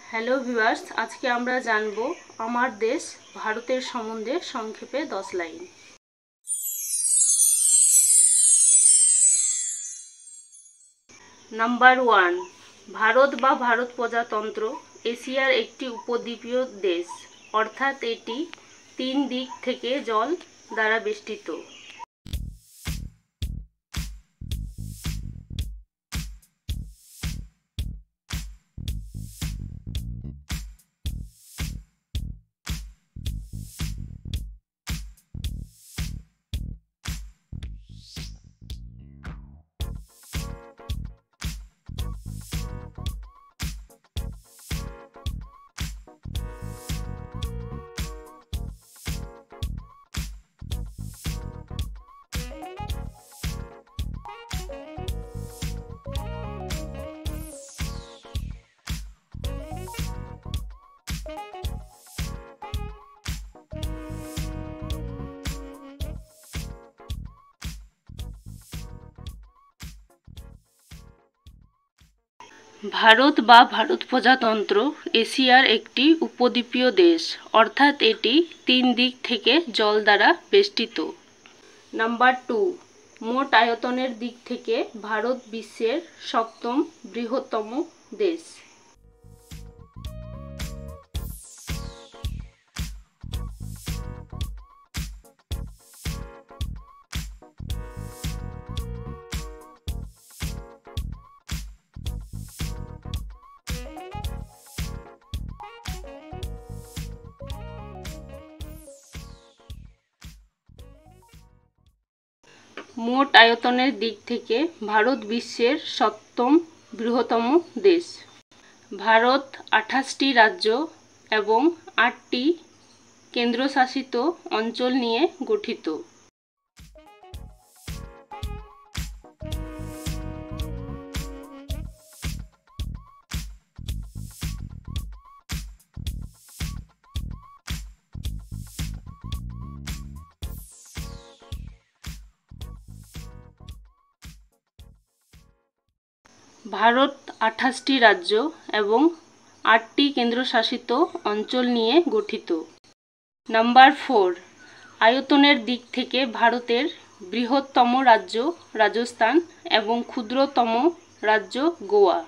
Hello viewers, আজকে আমরা জানব আমার দেশ ভারতের সম্বন্ধে সংক্ষেপে 10 লাইন। নাম্বার 1, ভারত বা ভারত প্রজাতন্ত্র এশিয়ার একটি উপদ্বীপীয় দেশ, অর্থাৎ এটি 3 দিক থেকে জল দ্বারা বেষ্টিত। ভারত বা ভারত প্রজাতন্ত্র এশিয়ার একটি উপদ্বীপীয় দেশ, অর্থাৎ এটি 3 দিক থেকে জল দ্বারা বেষ্টিত। নাম্বার 2, মোট আয়তনের দিক থেকে ভারত বিশ্বের 7ম বৃহত্তম দেশ। মোট আয়তনের দিক থেকে ভারত বিশ্বের 7ম বৃহত্তম দেশ। ভারত 28টি রাজ্য এবং 8টি কেন্দ্রশাসিত অঞ্চল নিয়ে গঠিত। ভারত 28টি রাজ্য এবং 8টি কেন্দ্রশাসিত অঞ্চল নিয়ে গঠিত। নাম্বার 4, আয়তনের দিক থেকে ভারতের বৃহত্তম রাজ্য রাজস্থান এবং ক্ষুদ্রতম রাজ্য গোয়া।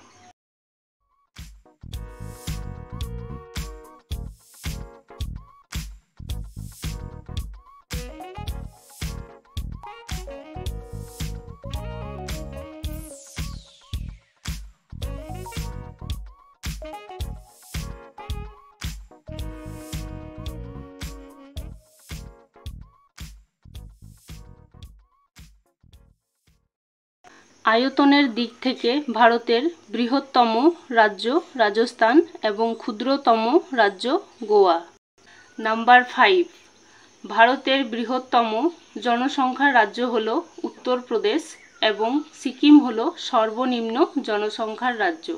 আয়তনের দিক থেকে ভারতের বৃহত্তম রাজ্য রাজস্থান এবং ক্ষুদ্রতম রাজ্য গোয়া। নাম্বার 5, ভারতের বৃহত্তম জনসংখ্যার রাজ্য হল উত্তরপ্রদেশ এবং সিকিম হল সর্বনিম্ন জনসংখ্যার রাজ্য।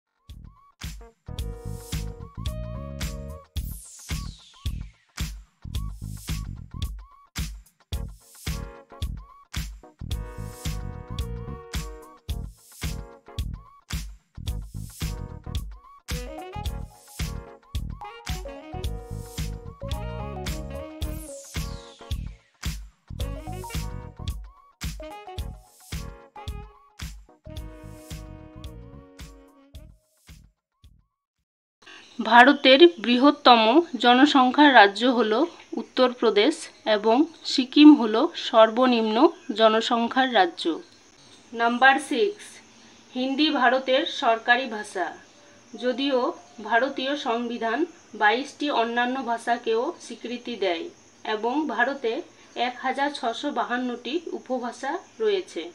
ভারতের বৃহত্তম জনসংখ্যার রাজ্য হল উত্তরপ্রদেশ এবং সিকিম হল সর্বনিম্ন জনসংখ্যার রাজ্য। নাম্বার 6, হিন্দি ভারতের সরকারি ভাষা, যদিও ভারতীয় সংবিধান 22টি অন্যান্য ভাষাকেও স্বীকৃতি দেয় এবং ভারতে 1652টি উপভাষা রয়েছে।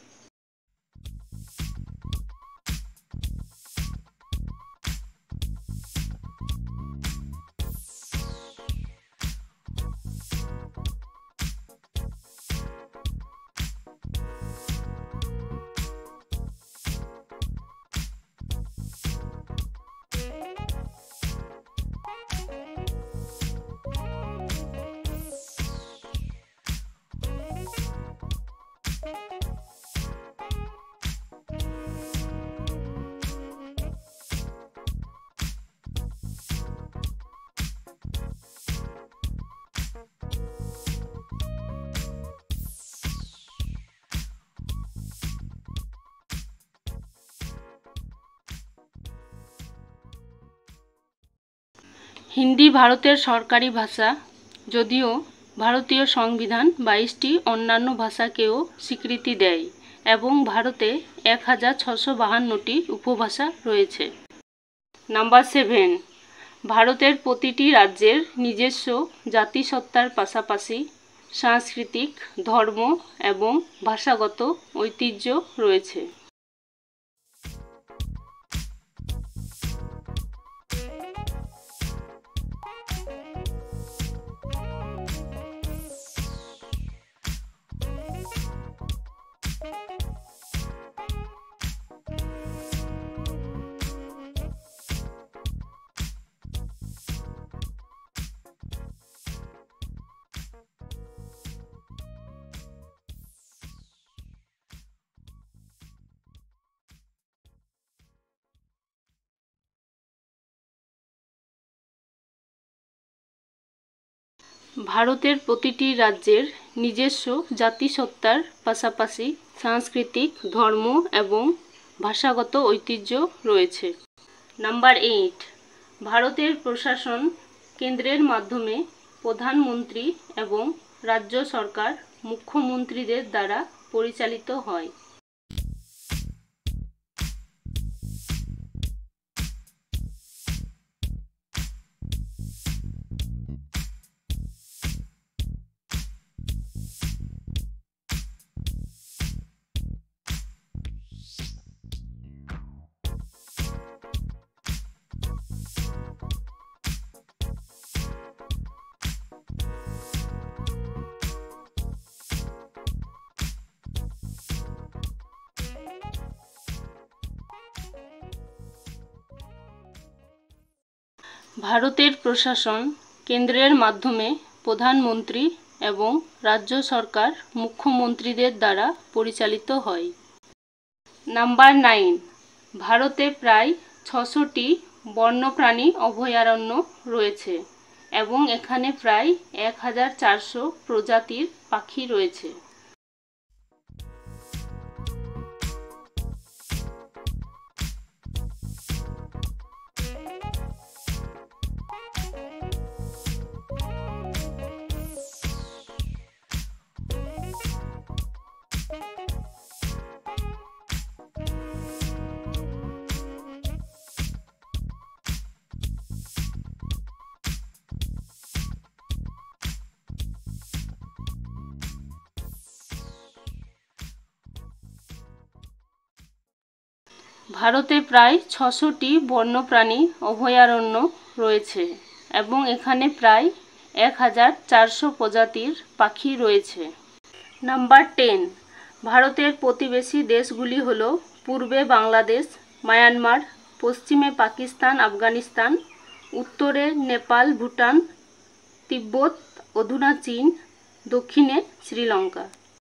হিন্দি ভারতের সরকারি ভাষা, যদিও ভারতীয় সংবিধান 22টি অন্যান্য ভাষাকেও স্বীকৃতি দেয় এবং ভারতে 1652টি উপভাষা রয়েছে। নাম্বার 7, ভারতের প্রতিটি রাজ্যের নিজস্ব জাতিসত্তার পাশাপাশি সাংস্কৃতিক, ধর্ম এবং ভাষাগত ঐতিহ্য রয়েছে। ভারতের প্রতিটি রাজ্যের নিজস্ব জাতিসত্তার পাশাপাশি সাংস্কৃতিক, ধর্ম এবং ভাষাগত ঐতিহ্য রয়েছে। নাম্বার 8, ভারতের প্রশাসন কেন্দ্রের মাধ্যমে প্রধানমন্ত্রী এবং রাজ্য সরকার মুখ্যমন্ত্রীদের দ্বারা পরিচালিত হয়। ভারতের প্রশাসন কেন্দ্রের মাধ্যমে প্রধানমন্ত্রী এবং রাজ্য সরকার মুখ্যমন্ত্রীদের দ্বারা পরিচালিত হয়। নাম্বার 9, ভারতে প্রায় 600টি বন্যপ্রাণী অভয়ারণ্য রয়েছে এবং এখানে প্রায় 1400 প্রজাতির পাখি রয়েছে। ভারতে প্রায় 600টি বন্যপ্রাণী অভয়ারণ্য রয়েছে এবং এখানে প্রায় 1400 প্রজাতির পাখি রয়েছে। নাম্বার 10, ভারতের প্রতিবেশী দেশগুলি হল পূর্বে বাংলাদেশ, মায়ানমার, পশ্চিমে পাকিস্তান, আফগানিস্তান, উত্তরে নেপাল, ভুটান, তিব্বত, অধুনা চীন, দক্ষিণে শ্রীলঙ্কা।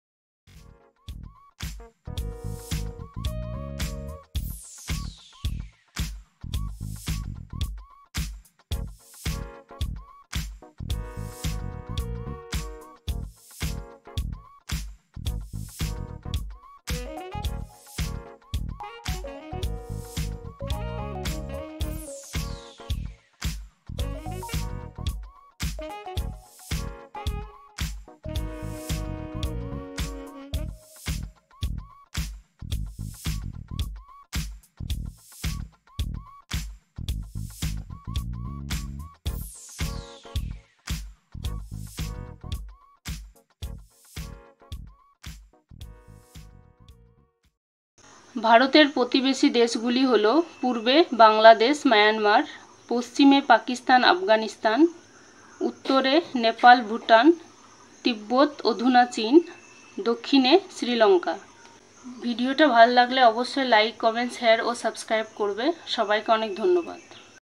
ভারতের প্রতিবেশী দেশগুলি হল পূর্বে বাংলাদেশ, মায়ানমার, পশ্চিমে পাকিস্তান, আফগানিস্তান, উত্তরে নেপাল, ভুটান, তিব্বত, অধুনা চীন, দক্ষিণে শ্রীলঙ্কা। ভিডিওটা ভালো লাগলে অবশ্যই লাইক, কমেন্ট, শেয়ার ও সাবস্ক্রাইব করবে। সবাইকে অনেক ধন্যবাদ।